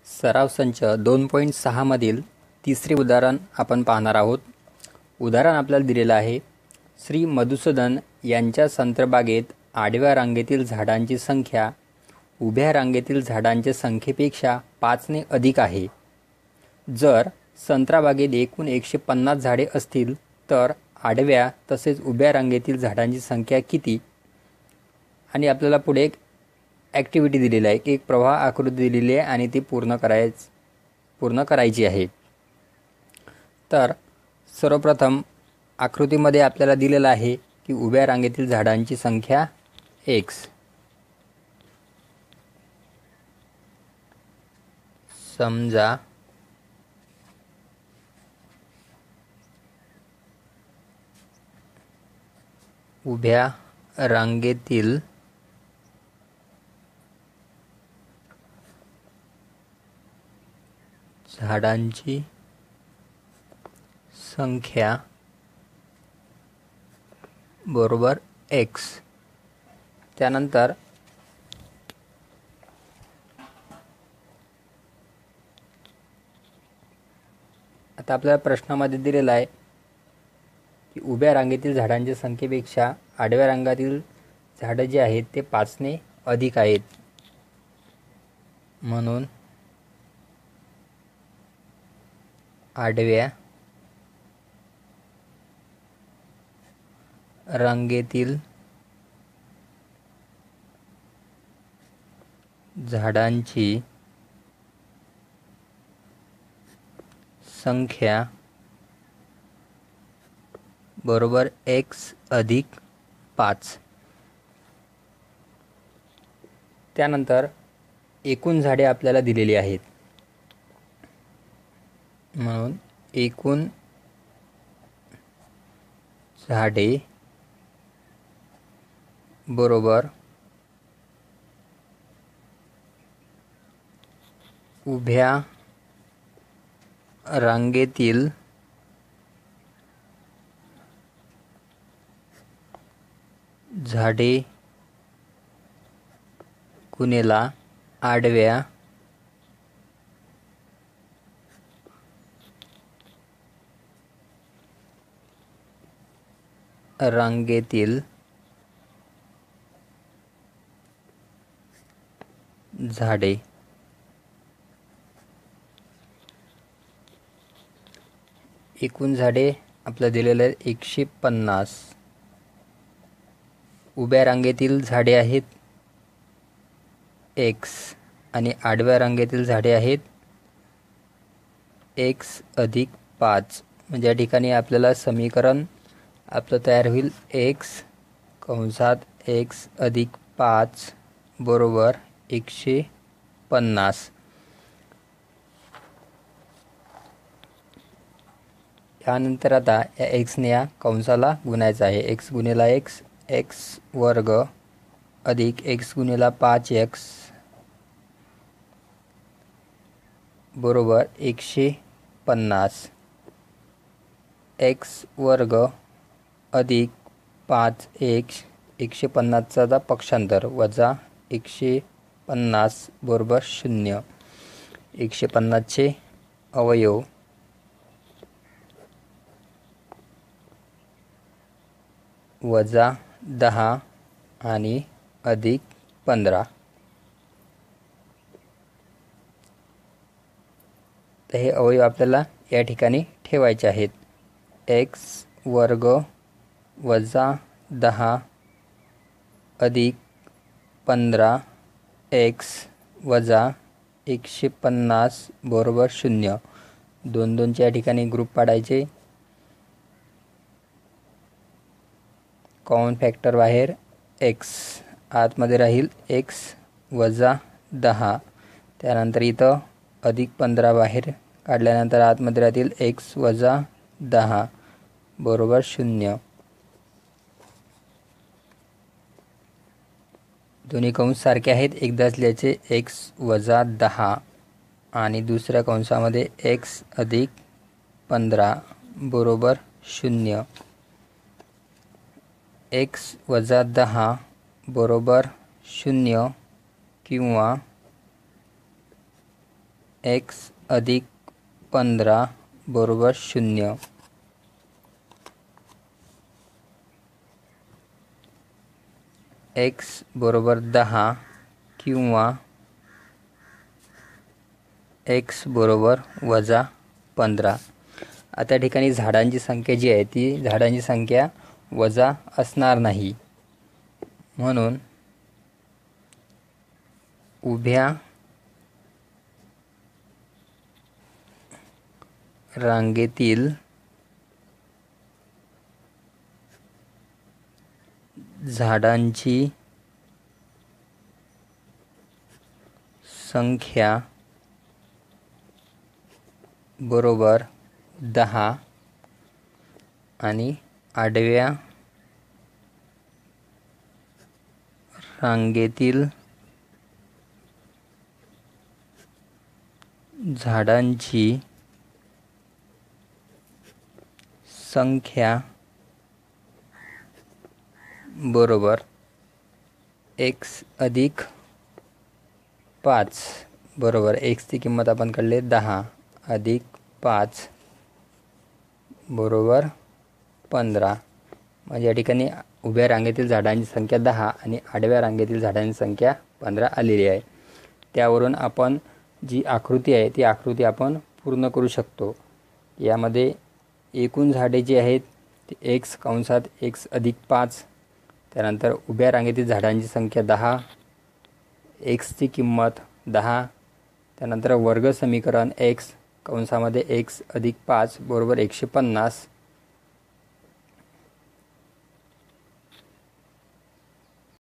सराव संच 2.6 मधील तिसरे उदाहरण आपण पाहणार आहोत. उदाहरण आपल्याला दिलेलं आहे. श्री मधुसूदन यांच्या संत्रबागेत आडव्या रांगेतील झाडांची संख्या उभ्या रांगेतील झाडांच्या संख्येपेक्षा 5 ने अधिक आहे. जर संत्राबागेत एकूण 150 झाडे असतील तर आडव्या तसेच उभ्या रांगेतील झाडांची संख्या किती? आणि आपल्याला पुढे एक ॲक्टिव्हिटी दिलेली आहे, एक प्रवाह आकृती दिलेली आहे आणि ती पूर्ण करायची आहे. तर सर्वप्रथम आकृतीमध्ये आपल्याला दिलेलं आहे की उभ्या रांगेतील झाडांची संख्या x. समजा उभ्या रांगेतील झाडांची संख्या बरोबर x. त्यानंतर आता आपल्या प्रश्नामध्ये दिलेला आहे की उभ्या रांगेतील झाडांच्या संख्येपेक्षा आडव्या रांगातील झाडं जे आहेत ते 5 ने अधिक आहेत. म्हणून आडव्या रांगेतील झाडांची संख्या बरोबर x अधिक 5. त्यानंतर एकूण झाडे आपल्याला दिलेली आहेत. म्हणून एकूण झाडे बरोबर उभ्या रांगेतील झाडे गुणिले आडव्या रांगेतील झाडे. एकूण झाडे आपल्याला दिलेले आहेत 150. उभ्या रांगेतील झाडे आहेत x आणि आडव्या रांगेतील झाडे आहेत x अधिक 5. म्हणजे या ठिकाणी आपल्याला समीकरण आपलं तयार होईल x अधिक 5 बरोबर 150. यानंतर आता या x ने या कंसाला गुणायचं आहे. x गुणिले x x वर्ग अधिक x गुणिले 5x बरोबर 150. x वर्ग अधिक 5x 150चा पक्षांतर वजा 150 बरोबर 0. 150चे अवयव वजा 10 आणि अधिक 15. तर हे अवयव आपल्याला या ठिकाणी ठेवायचे आहेत. x वर्ग वजा 10 अधिक 15 x वजा 150 बरोबर 0. 2चे या ठिकाणी ग्रुप पाडायचे. कॉमन फॅक्टर बाहेर x आतमध्ये राहील x वजा 10. त्यानंतर इथं अधिक 15 बाहेर काढल्यानंतर आतमध्ये राहतील x वजा 10 बरोबर 0. दोन्ही कंस सारखे आहेत. एकदाच लिहायचे x वजा 10 आणि दुसऱ्या कंसामध्ये x अधिक 15 बरोबर 0. x वजा 10 बरोबर 0 किंवा एक्स अधिक 15 बरोबर 0. एक्स बरोबर 10 किंवा एक्स बरोबर वजा 15. आता ठिकाणी झाडांची संख्या जी आहे ती झाडांची संख्या वजा असणार नाही, म्हणून उभ्या रांगेतील झाडांची संख्या बरोबर 10 आणि आडव्या रांगेतील झाडांची संख्या बरोबर एक्स अधिक 5 बरोबर एक्सची किंमत आपण काढली 10 अधिक 5 बरोबर 15. म्हणजे या ठिकाणी उभ्या रांगेतील झाडांची संख्या 10 आणि आडव्या रांगेतील झाडांची संख्या 15 आलेली आहे. त्यावरून आपण जी आकृती आहे ती आकृती आपण पूर्ण करू शकतो. यामध्ये एकूण झाडे जी आहेत ती एक्स कंसात एक्स अधिक 5, त्यानंतर उभ्या रांगेतील झाडांची संख्या 10, एक्सची किंमत 10, त्यानंतर वर्ग समीकरण एक्स कंसामध्ये एक्स अधिक 5 बरोबर 150,